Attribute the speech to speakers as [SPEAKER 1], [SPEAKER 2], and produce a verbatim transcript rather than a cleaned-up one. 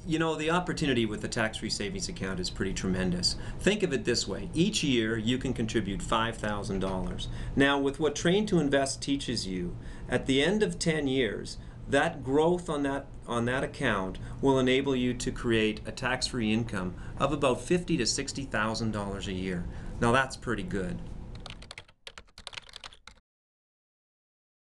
[SPEAKER 1] you know, the opportunity with the tax-free savings account is pretty tremendous. Think of it this way. Each year you can contribute five thousand dollars. Now, with what Train to Invest teaches you, at the end of ten years, that growth on that on that account will enable you to create a tax-free income of about fifty to sixty thousand dollars a year. Now, that's pretty good.